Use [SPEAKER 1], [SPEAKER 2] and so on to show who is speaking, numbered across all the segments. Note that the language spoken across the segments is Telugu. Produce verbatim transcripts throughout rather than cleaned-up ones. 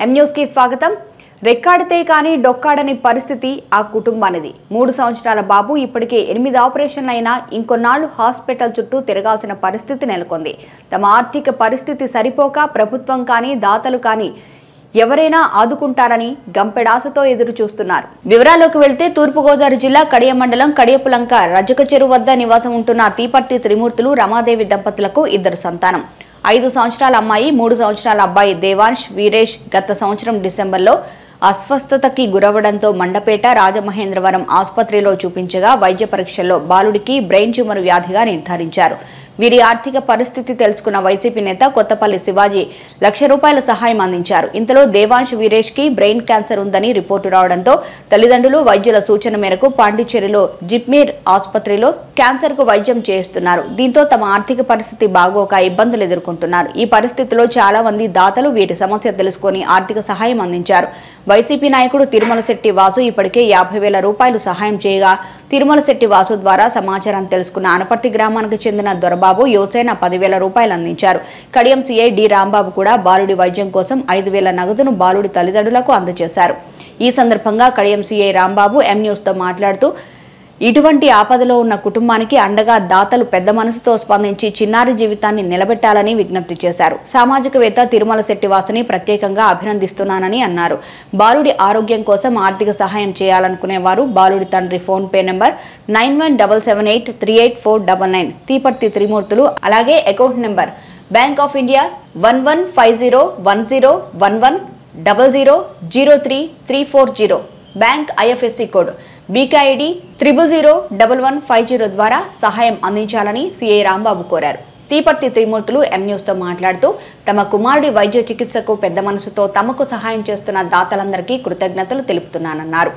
[SPEAKER 1] ఎం న్యూస్ కి స్వాగతం. రెక్కాడితే కానీ డొక్కాడని పరిస్థితి ఆ కుటుంబానిది. మూడు సంవత్సరాల బాబు ఇప్పటికే ఎనిమిది ఆపరేషన్లు అయినా ఇంకొన్నాళ్లు హాస్పిటల్ చుట్టూ తిరగాల్సిన పరిస్థితి నెలకొంది. తమ ఆర్థిక పరిస్థితి సరిపోక ప్రభుత్వం కానీ దాతలు కానీ ఎవరైనా ఆదుకుంటారని గంపెడాసతో ఎదురు చూస్తున్నారు. వివరాల్లోకి వెళ్తే తూర్పుగోదావరి జిల్లా కడియ మండలం కడియపులంక రజక చెరువు వద్ద నివాసం ఉంటున్న తీపర్తి త్రిమూర్తులు రమాదేవి దంపతులకు ఇద్దరు సంతానం. ఐదు సంవత్సరాల అమ్మాయి, మూడు సంవత్సరాల అబ్బాయి దేవాంశ్ వీరేష్ గత సంవత్సరం డిసెంబర్లో అస్వస్థతకి గురవడంతో మండపేట రాజమహేంద్రవరం ఆసుపత్రిలో చూపించగా వైద్య పరీక్షల్లో బాలుడికి బ్రెయిన్ ట్యూమర్ వ్యాధిగా నిర్ధారించారు. వీరి ఆర్థిక పరిస్థితి తెలుసుకున్న వైసీపీ నేత కొత్తపల్లి శివాజీ లక్ష రూపాయల సహాయం అందించారు. ఇంతలో దేవాంశ్ వీరేష్ కి బ్రెయిన్ క్యాన్సర్ ఉందని రిపోర్టు రావడంతో తల్లిదండ్రులు వైద్యుల సూచన మేరకు పాండిచ్చేరిలో జిప్మీర్ ఆసుపత్రిలో క్యాన్సర్ కు వైద్యం చేస్తున్నారు. దీంతో తమ ఆర్థిక పరిస్థితి బాగోక ఇబ్బందులు ఎదుర్కొంటున్నారు. ఈ పరిస్థితిలో చాలా మంది దాతలు వీరి సమస్య తెలుసుకుని ఆర్థిక సహాయం అందించారు. వైసీపీ నాయకుడు తిరుమల శెట్టి వాసు ఇప్పటికే యాభై వేల రూపాయలు సహాయం చేయగా తిరుమల శెట్టి వాసు ద్వారా సమాచారం తెలుసుకున్న అనపర్తి గ్రామానికి చెందిన దొరబాబు యువసేన పదివేల రూపాయలు అందించారు. కడియం సీఐ డి రాంబాబు కూడా బాలుడి వైద్యం కోసం ఐదు వేల నగదును బాలుడి తల్లిదండ్రులకు అందజేశారు. ఈ సందర్భంగా Kadiyam CI Rambabu M news తో మాట్లాడుతూ ఇటువంటి ఆపదలో ఉన్న కుటుంబానికి అండగా దాతలు పెద్ద మనసుతో స్పందించి చిన్నారి జీవితాన్ని నిలబెట్టాలని విజ్ఞప్తి చేశారు. సామాజికవేత్త తిరుమల శెట్టి వాసుని ప్రత్యేకంగా అభినందిస్తున్నానని అన్నారు. బాలుడి ఆరోగ్యం కోసం ఆర్థిక సహాయం చేయాలనుకునే వారు బాలుడి తండ్రి PhonePe number nine one double seven eight three eight four double nine Tiparthi Trimurthulu, అలాగే account number bank of India one one five zero one zero one one double zero zero three three four zero bank IFSC code BKID triple zero double one five zero ద్వారా సహాయం అందించాలని సీఐ రాంబాబు కోరారు. తీపర్తి త్రిమూర్తులు ఎం న్యూస్ తో మాట్లాడుతూ తమ కుమారుడి వైద్య చికిత్సకు పెద్ద మనసుతో తమకు సహాయం చేస్తున్న దాతలందరికీ కృతజ్ఞతలు తెలుపుతున్నానన్నారు.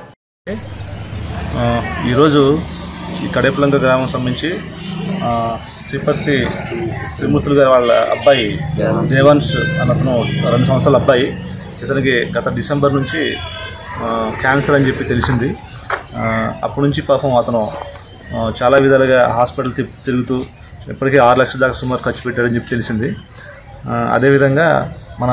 [SPEAKER 2] ఈరోజు ఈ కడియపులంక గ్రామం సంబంధించి తీపర్తి త్రిమూర్తులు గారి వాళ్ళ అబ్బాయి దేవాంశ్ అన్నతను రెండు సంవత్సరాల అబ్బాయి. ఇతనికి గత డిసెంబర్ నుంచి క్యాన్సర్ అని చెప్పి తెలిసింది. అప్పటి నుంచి పాపం అతను చాలా విధాలుగా హాస్పిటల్ తిరుగుతూ ఇప్పటికీ ఆరు లక్షల దాకా సుమారు ఖర్చు పెట్టాడని చెప్పి తెలిసింది. అదేవిధంగా మన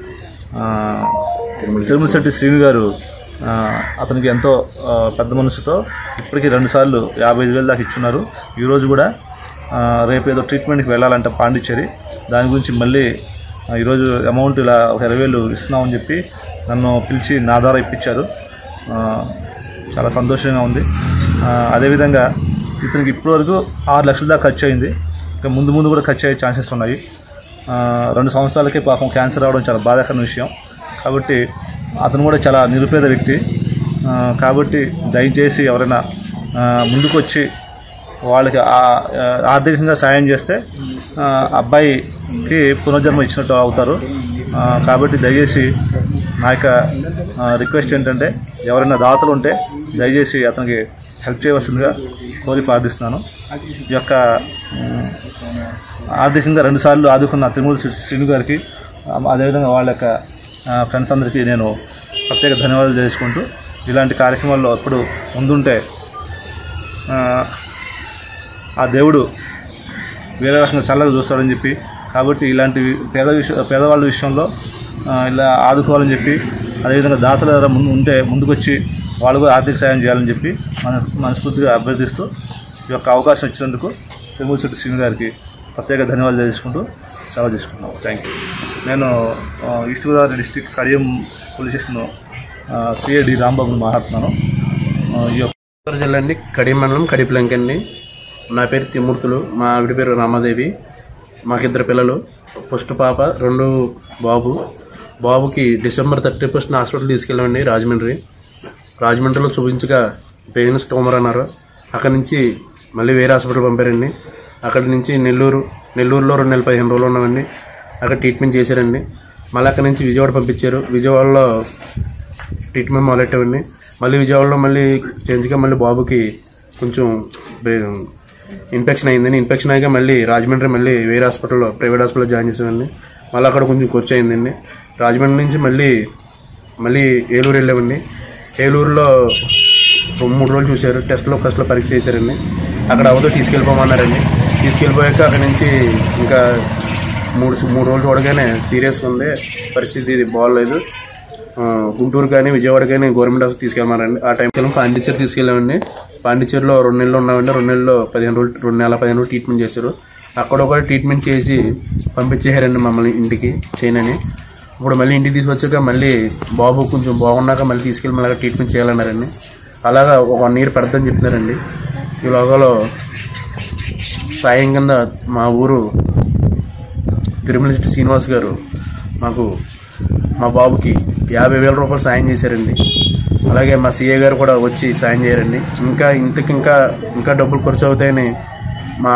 [SPEAKER 2] తిరుమల శెట్టి శ్రీను గారు అతనికి ఎంతో పెద్ద మనసుతో ఇప్పటికీ రెండుసార్లు యాభై ఐదు వేలు దాకా ఇచ్చున్నారు. ఈరోజు కూడా రేపు ఏదో ట్రీట్మెంట్కి వెళ్ళాలంటే పాండిచ్చేరి, దాని గురించి మళ్ళీ ఈరోజు అమౌంట్ ఇలా ఒక ఇరవై వేలు ఇస్తున్నామని చెప్పి నన్ను పిలిచి నా ద్వారా ఇప్పించారు. చాలా సంతోషంగా ఉంది. అదేవిధంగా ఇతనికి ఇప్పటివరకు ఆరు లక్షల దాకా ఖర్చు అయింది. ఇంకా ముందు ముందు కూడా ఖర్చు అయ్యే ఛాన్సెస్ ఉన్నాయి. రెండు సంవత్సరాలకే పాపం క్యాన్సర్ రావడం చాలా బాధాకరమైన విషయం. కాబట్టి అతను కూడా చాలా నిరుపేద వ్యక్తి. కాబట్టి దయచేసి ఎవరైనా ముందుకు వచ్చి వాళ్ళకి ఆర్థికంగా సాయం చేస్తే అబ్బాయికి పునర్జన్మ ఇచ్చినట్టు అవుతారు. కాబట్టి దయచేసి నా యొక్క రిక్వెస్ట్ ఏంటంటే ఎవరైనా దాతలు ఉంటే దయచేసి అతనికి హెల్ప్ చేయవలసిందిగా కోరి ప్రార్థిస్తున్నాను. ఈ యొక్క ఆర్థికంగా రెండుసార్లు ఆదుకున్న తిరుమల శ్రీను గారికి, అదేవిధంగా వాళ్ళ యొక్క ఫ్రెండ్స్ అందరికీ నేను ప్రత్యేక ధన్యవాదాలు తెలుసుకుంటూ ఇలాంటి కార్యక్రమాల్లో ఎప్పుడు ముందుంటే ఆ దేవుడు వేరే రకంగా చల్లగా చూస్తాడని చెప్పి, కాబట్టి ఇలాంటి పేద విష పేదవాళ్ళ విషయంలో ఇలా ఆదుకోవాలని చెప్పి, అదేవిధంగా దాతల ముందు ఉంటే ముందుకొచ్చి వాళ్ళు కూడా ఆర్థిక సాయం చేయాలని చెప్పి మన మనస్ఫూర్తిగా అభ్యర్థిస్తూ ఈ యొక్క అవకాశం ఇచ్చినందుకు తిరుమల శెట్టి శ్రీను గారికి ప్రత్యేక ధన్యవాదాలు తెలుసుకుంటూ సెలవు తీసుకున్నాను. Thank you. నేను east Godavari district Kadiyam police station CI D రాంబాబుని మాట్లాడుతున్నాను. ఈ యొక్క
[SPEAKER 3] జిల్లా అండి, కడియం మండలం కడియపులంక అండి. నా పేరు త్రిమూర్తులు, మా ఆవిడ పేరు రామాదేవి. మాకిద్దరు పిల్లలు, ఫస్ట్ పాప, రెండు బాబు. బాబుకి డిసెంబర్ థర్టీ ఫస్ట్ హాస్పిటల్ తీసుకెళ్ళామండి రాజమండ్రి. రాజమండ్రిలో చూపించగా బ్రెయిన్ ట్యూమర్ అన్నారు. అక్కడి నుంచి మళ్ళీ వేరే హాస్పిటల్ పంపారండి. అక్కడి నుంచి నెల్లూరు నెల్లూరులో రెండు నెలల పదిహేను రోజులు ఉన్నామండి. అక్కడ ట్రీట్మెంట్ చేశారండి. మళ్ళీ అక్కడి నుంచి విజయవాడ పంపించారు. విజయవాడలో ట్రీట్మెంట్ మొదలెట్టామండి. మళ్ళీ విజయవాడలో మళ్ళీ చేంజ్గా మళ్ళీ బాబుకి కొంచెం ఇన్ఫెక్షన్ అయిందండి. ఇన్ఫెక్షన్ అయ్యాక మళ్ళీ రాజమండ్రి మళ్ళీ వేరే హాస్పిటల్లో ప్రైవేట్ హాస్పిటల్లో జాయిన్ చేసామండి. మళ్ళీ అక్కడ కొంచెం ఖర్చు అయిందండి. రాజమండ్రి నుంచి మళ్ళీ మళ్ళీ ఏలూరు వెళ్ళామండి. ఏలూరులో మూడు రోజులు చూశారు. టెస్ట్లో ఫస్ట్లో పరీక్ష చేశారండి. అక్కడ అవతో తీసుకెళ్ళిపోమన్నారండి. తీసుకెళ్ళిపోయాక అక్కడి నుంచి ఇంకా మూడు మూడు రోజులు చూడగానే సీరియస్గా ఉంది, పరిస్థితి బాగోలేదు, గుంటూరు కానీ విజయవాడ కానీ గవర్నమెంట్ హాస్పిటల్ తీసుకెళ్ళమన్నారండి. ఆ టైంకి పాండిచ్చేరి తీసుకెళ్ళామండి. పాండిచ్చేరిలో రెండు నెలలు ఉన్నామండి. రెండు నెలల్లో పదిహేను రోజులు రెండు నెలల పదిహేను రోజులు ట్రీట్మెంట్ చేశారు. అక్కడ ఒక ట్రీట్మెంట్ చేసి పంపించేశారండి మమ్మల్ని ఇంటికి చేయనని. ఇప్పుడు మళ్ళీ ఇంటికి తీసుకొచ్చాక మళ్ళీ బాబు కొంచెం బాగున్నాక మళ్ళీ తీసుకెళ్ళి మళ్ళీ ట్రీట్మెంట్ చేయాలన్నారండి. అలాగా ఒక వన్ ఇయర్ పెడతామని చెప్తున్నారండి. ఈ లోగాలో సాయం కింద మా ఊరు తిరుమల శ్రీనివాస్ గారు మాకు మా బాబుకి యాభై వేల రూపాయలు సాయం చేశారండి. అలాగే మా సీఏ గారు కూడా వచ్చి సాయం చేయారండి. ఇంకా ఇంతకు ఇంకా ఇంకా డబ్బులు ఖర్చు అవుతాయని మా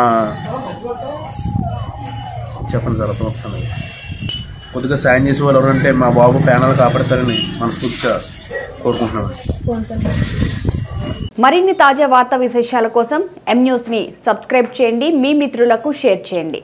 [SPEAKER 3] చెప్పండి సార్ అర్థమవుతుంది. కొద్దిగా సాయం చేసే వాళ్ళు ఎవరంటే మా బాబు ప్యానల్ కాపాడతారని మనస్ఫూర్తిగా కోరుకుంటున్నాను.
[SPEAKER 1] మరిన్ని తాజా వార్తా విశేషాల కోసం ఎం న్యూస్ని సబ్స్క్రైబ్ చేయండి, మీ మిత్రులకు షేర్ చేయండి.